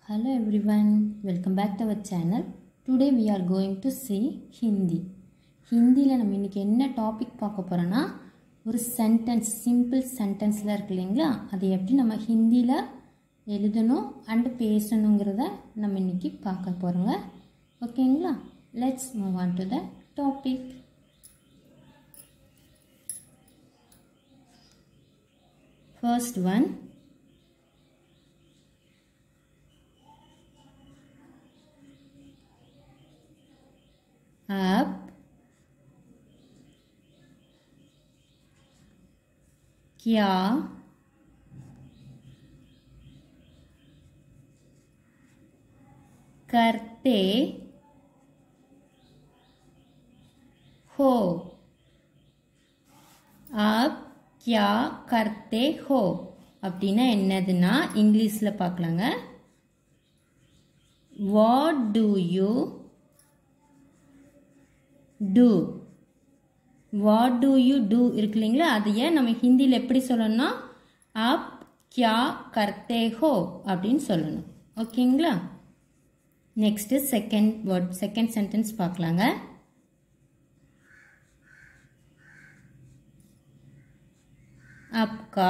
Hello everyone, welcome back to our channel. Today we are going to see Hindi. ஹிந்தியில் நம்ம இன்றைக்கி என்ன topic பார்க்க போகிறோன்னா ஒரு சென்டென்ஸ், சிம்பிள் சென்டென்ஸில் இருக்கு இல்லைங்களா, அதை எப்படி நம்ம ஹிந்தியில் எழுதணும் அண்டு பேசணுங்கிறத நம்ம இன்றைக்கி பார்க்க போகிறோங்க. ஓகேங்களா, let's move on to the topic. First one, आप क्या करते हो? आप क्या करते हो அப்படின்னா என்னதுன்னா இங்கிலீஷில் பார்க்கலாங்க. What do you do? What do you do இருக்கு இல்லைங்களா, அதையே நம்ம ஹிந்தியில் எப்படி சொல்லணும்னா ஆப் கியா கர்த்தே ஹோ அப்படின்னு சொல்லணும். ஓகேங்களா, next second word, second sentence பார்க்கலாங்க. आपका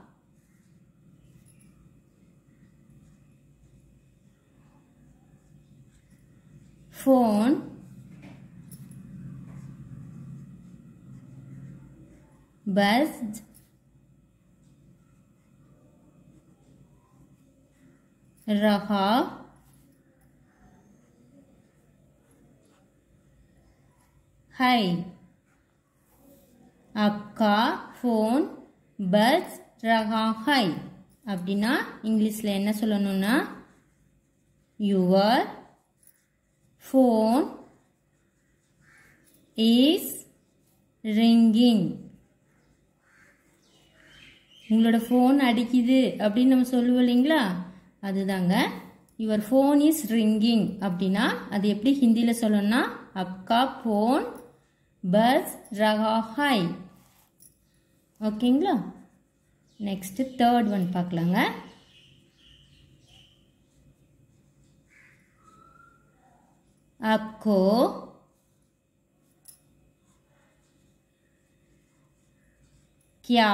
फोन बज रहा है. आपका फोन बज रहा है அப்படின்னா இங்கிலீஷில் என்ன சொல்லணும்னா யுவர் ஃபோன் இஸ் ரிங்கிங். உங்களோட ஃபோன் அடிக்குது அப்படின்னு நம்ம சொல்லுவோம் இல்லைங்களா, அதுதாங்க யுவர் ஃபோன் இஸ் ரிங்கிங் அப்படின்னா அது எப்படி ஹிந்தியில் சொல்லணும்னா அப்கா ஃபோன் பஸ் ரஹா ஹை. ஓகேங்களா, நெக்ஸ்ட்டு தேர்ட் ஒன் பார்க்கலாங்க. आपको क्या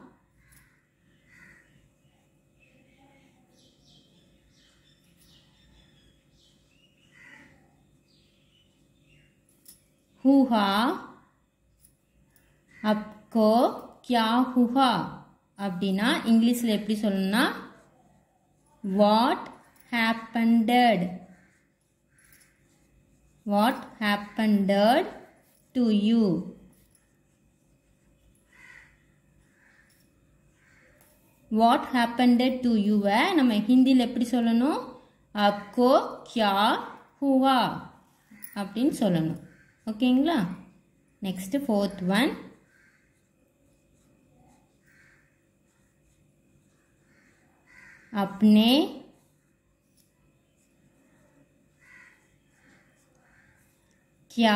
हुआ? आपको क्या हुआ அப்படின்னா இங்கிலீஷில் எப்படி சொல்லணும்னா what happened. What happened to you? What happened to you நம்ம ஹிந்தியில் எப்படி சொல்லணும் आपको क्या हुआ அப்படின்னு சொல்லணும். ஓகேங்களா, நெக்ஸ்ட் ஃபோர்த் ஒன், अपने क्या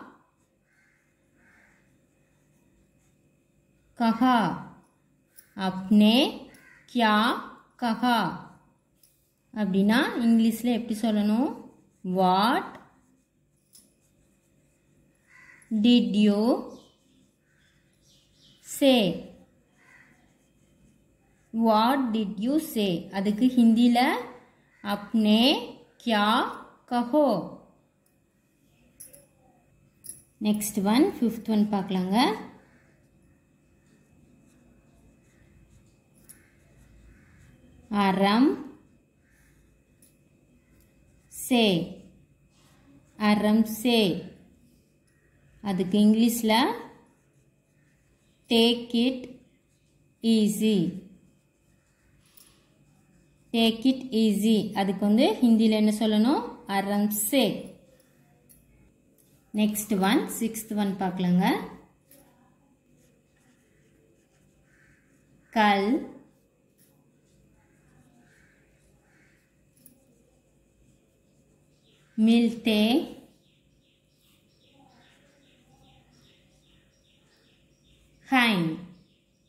कहा? अपने क्या कहा அப்படின்னா இங்கிலீஷில் எப்படி சொல்லணும் what did you say? What did you say அதுக்கு ஹிந்தியில் அப்னே கியா கஹோ. நெக்ஸ்ட் ஒன், ஃபிஃப்த் ஒன் பார்க்கலாங்க. ஆரம் சே. ஆரம் சே அதுக்கு இங்கிலீஷில் take it easy. Take it easy அதுக்கு வந்து ஹிந்தியில் என்ன சொல்லணும் ஆரம் சே. நெக்ஸ்ட் ஒன், சிக்ஸ்த் ஒன் பார்க்கலாங்க. கல் मिलते हैं.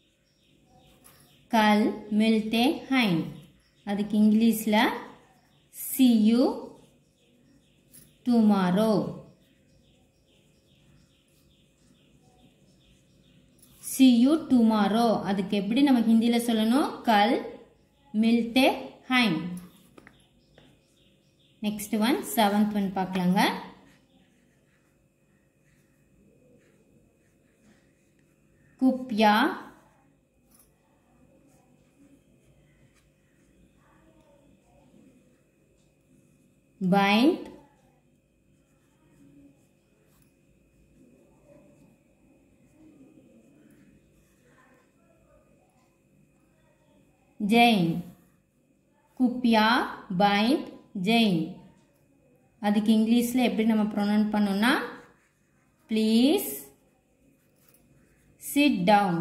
कल मिलते हैं அதுக்கு இங்கிலீஷில் see you tomorrow. See you tomorrow. அதுக்கு எப்படி நம்ம ஹிந்தில சொல்லணும்? कल मिलते हैं. Next one, 7th one பார்க்கலாங்க. कृपया bind जैन. कृपया bind जैन. அதுக்கு இங்கிலீஷ்ல எப்படி நம்ம ப்ரொனவுன்ஸ் பண்ணோம்னா please sit down.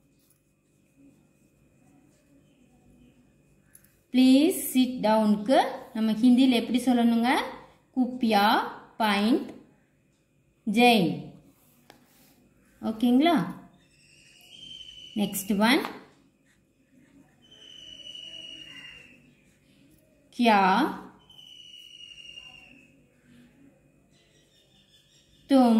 Please sit டவுனுக்கு நம்ம ஹிந்தியில் எப்படி சொல்லணுங்க? कृपया bind जैन. ஓகேங்களா? நெக்ஸ்ட் ஒன், क्या तुम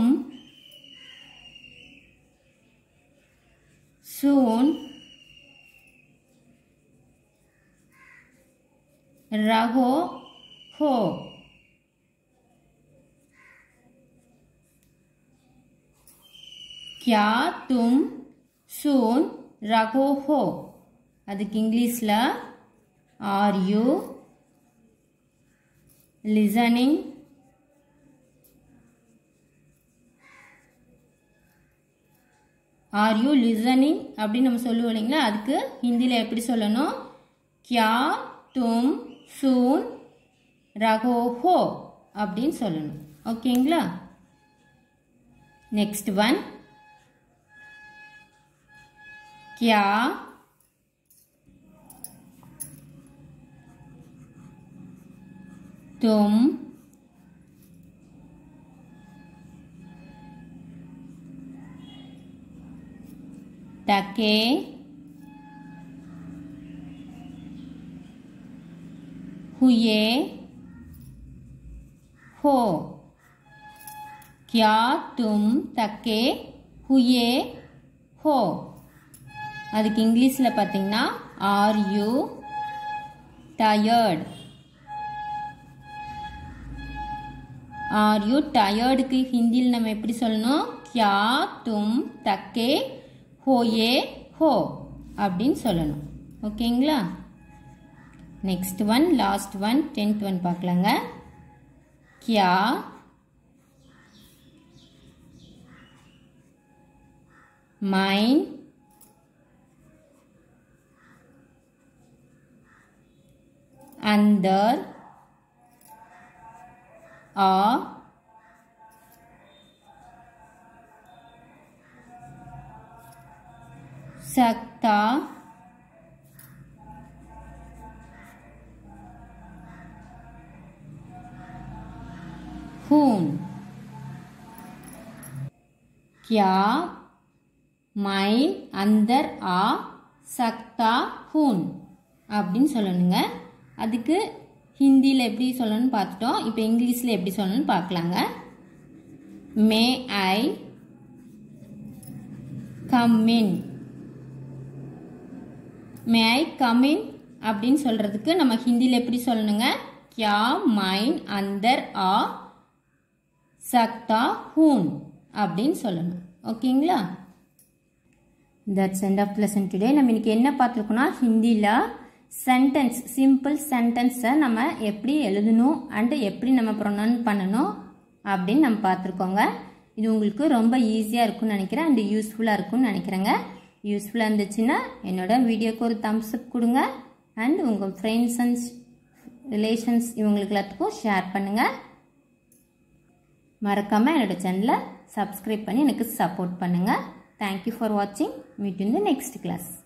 सुन रहो हो? क्या तुम सुन रहो हो? அதுக்கு இங்கிலீஷ்ல are you listening? Are you listening அப்படி நம்ம சொல்லுவோம் இல்லைங்களா? அதுக்கு ஹிந்தில எப்படி சொல்லணும்? क्या तुम सुन रहो हो அப்படின்னு சொல்லணும். ஓகேங்களா? நெக்ஸ்ட் ஒன், क्या तुम थके हुए हो? क्या तुम थके हुए हो? அதுக்கு இங்கிலீஷ்ல பாத்தீங்கன்னா are you tired? are you tired க்கு ஹிந்தியில் நம்ம எப்படி சொல்லணும்? क्या तुम थके हुए हो அப்படின்னு சொல்லணும். ஓகேங்களா? Next one, last one, 10th one பார்க்கலாங்க. क्या माइन अंदर आ सकता हूँ? क्या माइन अंदर आ सकता हूँ அப்படின்னு சொல்லணுங்க. அதுக்கு ஹிந்தியில் எப்படி சொல்லணும்னு பார்த்துட்டோம். இப்போ இங்கிலீஷில் எப்படி சொல்லணும்னு பார்க்கலாங்க. மே I come in? May I come in அப்படின்னு சொல்கிறதுக்கு நம்ம ஹிந்தியில் எப்படி சொல்லணுங்க? क्या माइन अंदर आ सकता हूँ அப்படின்னு சொல்லணும். ஓகேங்களா? That's end of lesson today. நம்ம இன்னைக்கு என்ன பார்த்துருக்கோம்னா ஹிந்தியில் சென்டென்ஸ், சிம்பிள் சென்டென்ஸை நம்ம எப்படி எழுதணும் அண்டு எப்படி நம்ம ப்ரொனவுன்ஸ் பண்ணணும் அப்படின்னு நம்ம பார்த்துருக்கோங்க. இது உங்களுக்கு ரொம்ப ஈஸியாக இருக்கும்னு நினைக்கிறேன் அண்டு யூஸ்ஃபுல்லாக இருக்கும்னு நினைக்கிறேங்க. யூஸ்ஃபுல்லாக இருந்துச்சுன்னா என்னோட வீடியோக்கு ஒரு தம்ஸ் அப் கொடுங்க அண்ட் உங்கள் ஃப்ரெண்ட்ஸ் அண்ட் ரிலேஷன்ஸ் இவங்களுக்கு எல்லாத்துக்கும் ஷேர் பண்ணுங்கள். மறக்காமல் என்னோட சேனலை சப்ஸ்கிரைப் பண்ணி எனக்கு சப்போர்ட் பண்ணுங்கள். தேங்க்யூ ஃபார் வாட்சிங். Meet in the next class.